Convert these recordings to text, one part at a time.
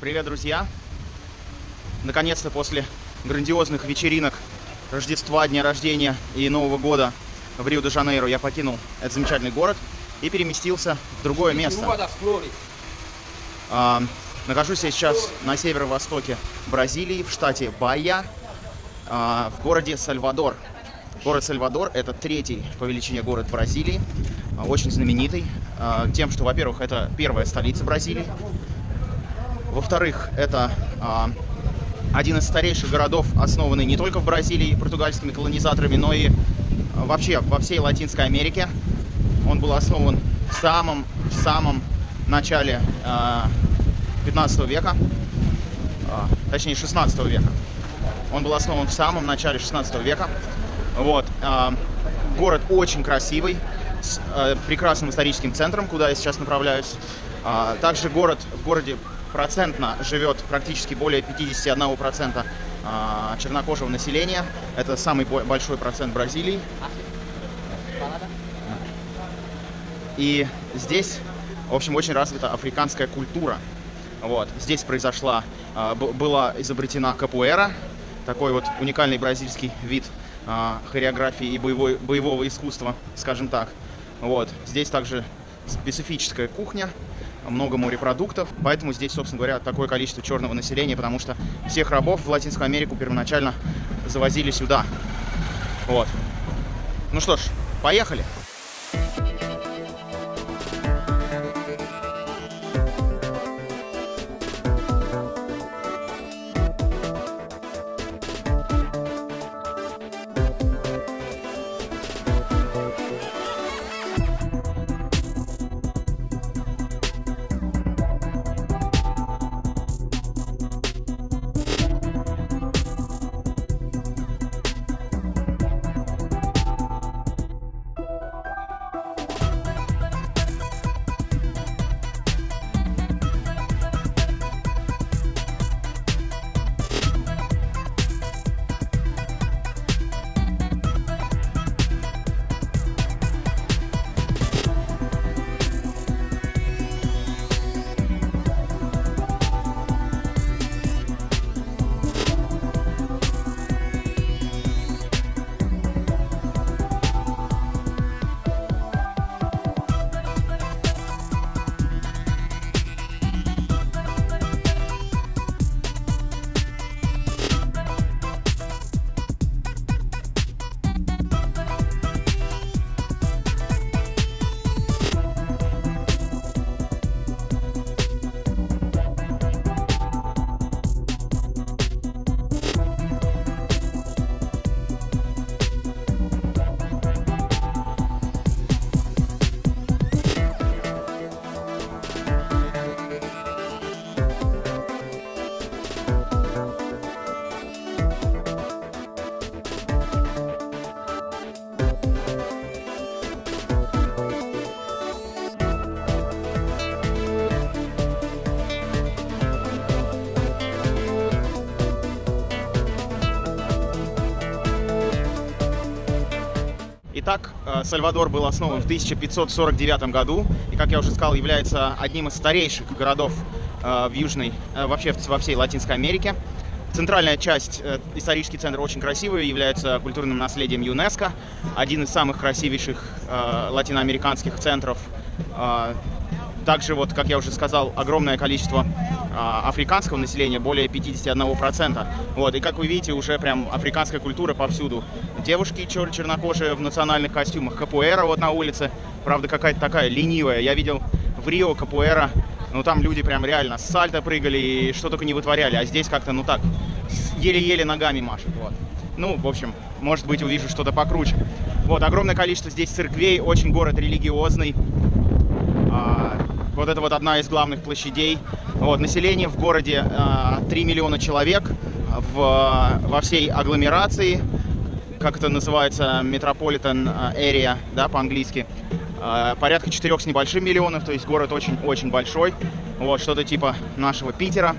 Привет, друзья! Наконец-то после грандиозных вечеринок Рождества, дня рождения и Нового года в Рио-де-Жанейро я покинул этот замечательный город и переместился в другое место. Нахожусь я сейчас на северо-востоке Бразилии, в штате Баия, в городе Сальвадор. Город Сальвадор – это третий по величине город Бразилии, очень знаменитый тем, что, во-первых, это первая столица Бразилии. Во-вторых, это один из старейших городов, основанный не только в Бразилии португальскими колонизаторами, но и вообще во всей Латинской Америке. Он был основан в самом начале 15 века, точнее 16 века. Он был основан в самом начале 16 века. Вот. Город очень красивый, с прекрасным историческим центром, куда я сейчас направляюсь. Также в городе процентно живет практически более 51% чернокожего населения. Это самый большой процент Бразилии. И здесь, в общем, очень развита африканская культура. Вот. Здесь была изобретена капуэра, такой вот уникальный бразильский вид хореографии и боевого искусства, скажем так. Вот. Здесь также специфическая кухня, много морепродуктов, поэтому здесь, собственно говоря, такое количество черного населения, потому что всех рабов в Латинскую Америку первоначально завозили сюда. Вот. Ну что ж, поехали! Итак, Сальвадор был основан в 1549 году и, как я уже сказал, является одним из старейших городов вообще во всей Латинской Америке. Центральная часть, исторический центр, очень красивый, является культурным наследием ЮНЕСКО, один из самых красивейших латиноамериканских центров. Также, вот, как я уже сказал, огромное количество африканского населения, более 51%. Вот, и как вы видите, уже прям африканская культура повсюду. Девушки чернокожие в национальных костюмах, капуэра вот на улице, правда какая-то такая ленивая. Я видел в Рио капуэра, ну там люди прям реально с сальто прыгали и что только не вытворяли, а здесь как-то, ну так, еле-еле ногами машут. Вот. Ну, в общем, может быть, увижу что-то покруче. Вот, огромное количество здесь церквей, очень город религиозный. Вот это вот одна из главных площадей. Вот, население в городе 3 миллиона человек, во всей агломерации, как это называется, Metropolitan Area, да, по-английски, порядка 4 с небольшим миллионов, то есть город очень-очень большой. Вот, что-то типа нашего Питера.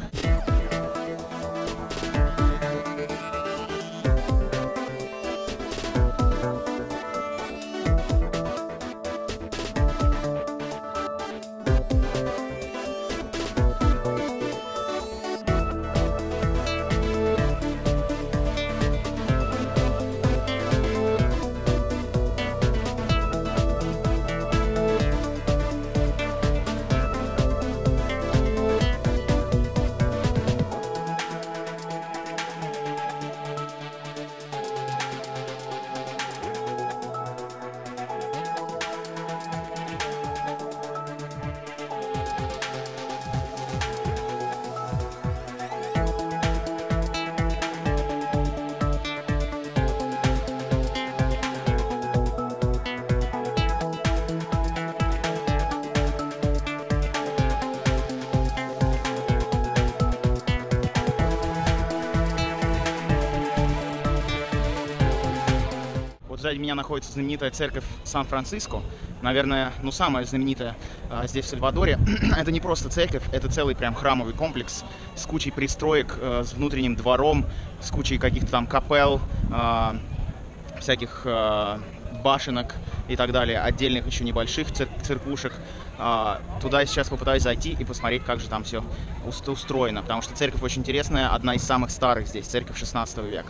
Сзади меня находится знаменитая церковь Сан-Франциско. Наверное, ну, самая знаменитая здесь, в Сальвадоре. Это не просто церковь, это целый прям храмовый комплекс с кучей пристроек, с внутренним двором, с кучей каких-то там капелл, всяких башенок и так далее, отдельных еще небольших церквушек. Туда я сейчас попытаюсь зайти и посмотреть, как же там все устроено, потому что церковь очень интересная, одна из самых старых здесь, церковь 16 века.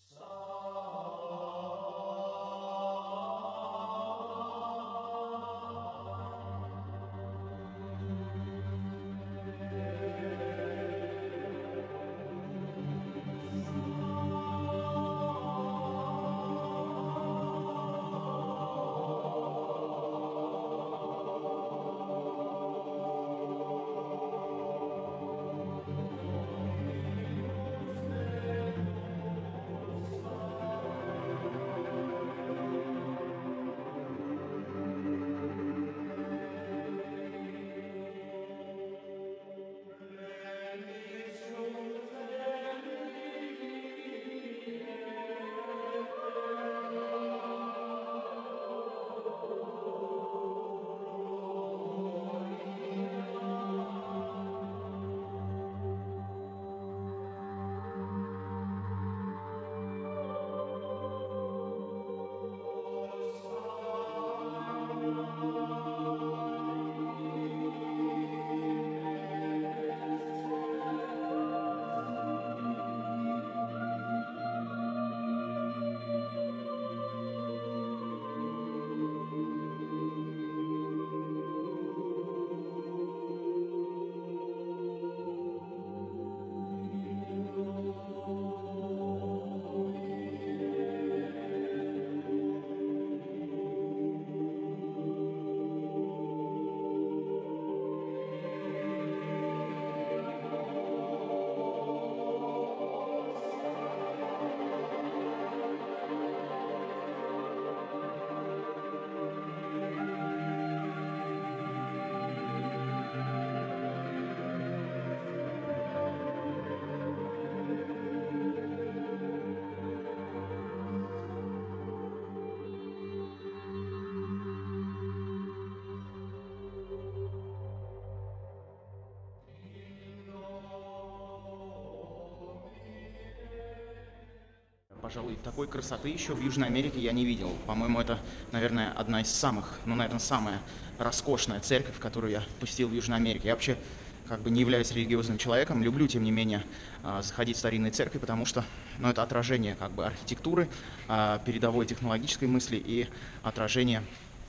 Пожалуй, такой красоты еще в Южной Америке я не видел. По-моему, это, наверное, одна из самых, ну, наверное, самая роскошная церковь, которую я посетил в Южной Америке. Я вообще как бы не являюсь религиозным человеком, люблю, тем не менее, заходить в старинные церкви, потому что, ну, это отражение как бы архитектуры, передовой технологической мысли и отражение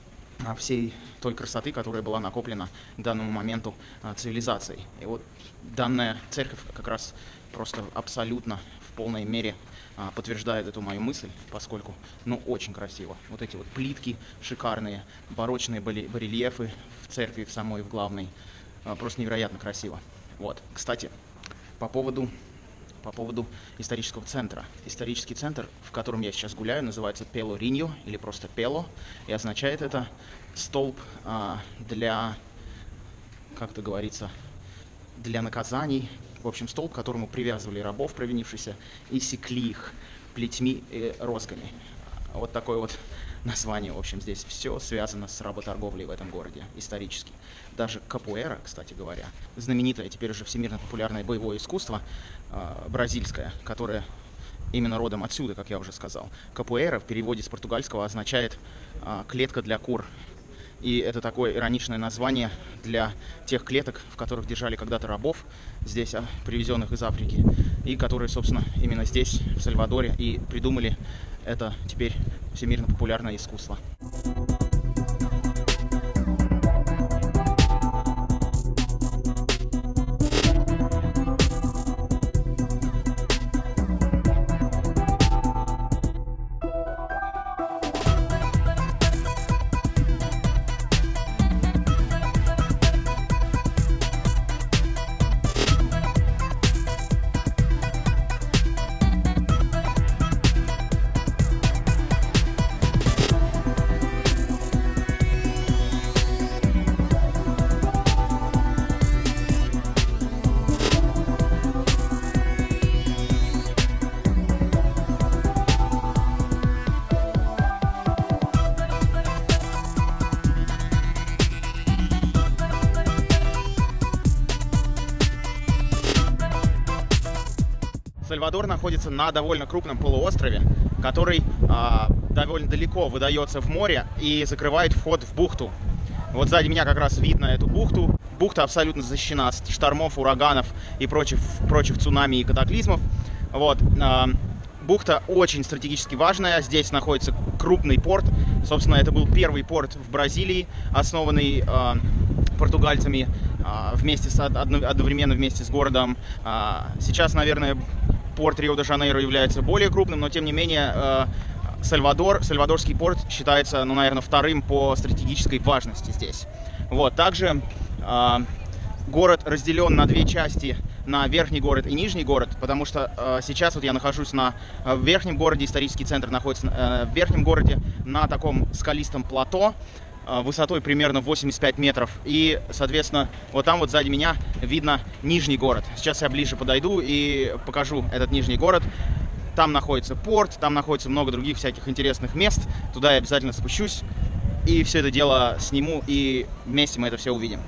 всей той красоты, которая была накоплена к данному моменту цивилизацией. И вот данная церковь как раз просто абсолютно в полной мере подтверждает эту мою мысль, поскольку, ну, очень красиво. Вот эти вот плитки шикарные, барочные барельефы в церкви, в самой, в главной. Просто невероятно красиво. Вот, кстати, по поводу исторического центра. Исторический центр, в котором я сейчас гуляю, называется Пелориньо, или просто Пело, и означает это столб для, как это говорится, для наказаний. В общем, столб, к которому привязывали рабов, провинившихся, и секли их плетьми и розгами. Вот такое вот название. В общем, здесь все связано с работорговлей в этом городе исторически. Даже капуэра, кстати говоря, знаменитое, теперь уже всемирно популярное боевое искусство бразильское, которое именно родом отсюда, как я уже сказал. Капуэра в переводе с португальского означает клетка для кур. И это такое ироничное название для тех клеток, в которых держали когда-то рабов, здесь привезенных из Африки, и которые, собственно, именно здесь, в Сальвадоре, и придумали это теперь всемирно популярное искусство. Сальвадор находится на довольно крупном полуострове, который довольно далеко выдается в море и закрывает вход в бухту. Вот сзади меня как раз видно эту бухту. Бухта абсолютно защищена от штормов, ураганов и прочих цунами и катаклизмов. Вот. Бухта очень стратегически важная. Здесь находится крупный порт. Собственно, это был первый порт в Бразилии, основанный португальцами одновременно вместе с городом. Сейчас, наверное, порт Рио-де-Жанейро является более крупным, но тем не менее Сальвадорский порт считается, ну, наверное, вторым по стратегической важности здесь. Вот. Также город разделен на две части, на верхний город и нижний город, потому что сейчас вот я нахожусь в верхнем городе, исторический центр находится в верхнем городе, на таком скалистом плато, высотой примерно 85 метров. И, соответственно, вот там вот сзади меня видно нижний город. Сейчас я ближе подойду и покажу этот нижний город. Там находится порт, там находится много других всяких интересных мест. Туда я обязательно спущусь и все это дело сниму, и вместе мы это все увидим.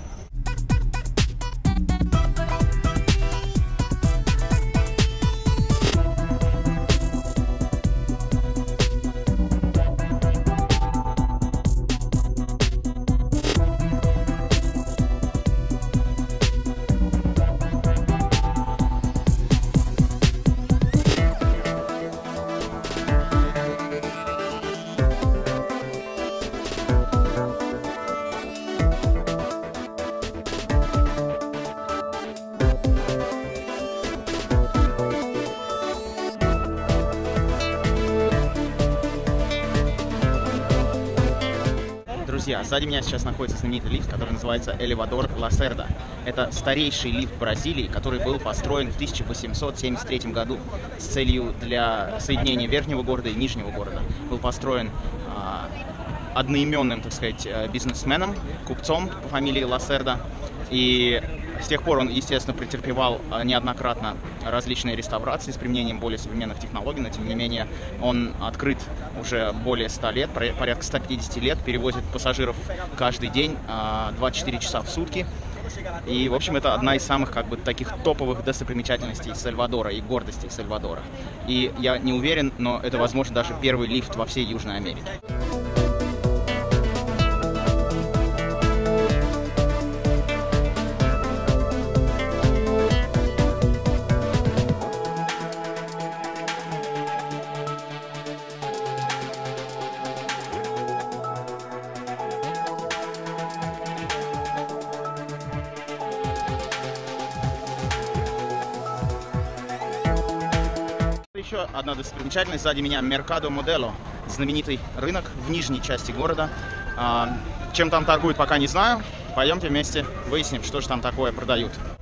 Друзья, сзади меня сейчас находится знаменитый лифт, который называется Элевадор Ласерда. Это старейший лифт Бразилии, который был построен в 1873 году с целью для соединения верхнего города и нижнего города. Был построен одноименным, так сказать, бизнесменом, купцом по фамилии Ласерда. И с тех пор он, естественно, претерпевал неоднократно различные реставрации с применением более современных технологий, но тем не менее он открыт уже более 100 лет, порядка 150 лет, перевозит пассажиров каждый день, 24 часа в сутки. И, в общем, это одна из самых, как бы, таких топовых достопримечательностей Сальвадора и гордостей Сальвадора. И я не уверен, но это, возможно, даже первый лифт во всей Южной Америке. Еще одна достопримечательность сзади меня — Меркадо Модело, знаменитый рынок в нижней части города. Чем там торгуют, пока не знаю. Пойдемте вместе выясним, что же там такое продают.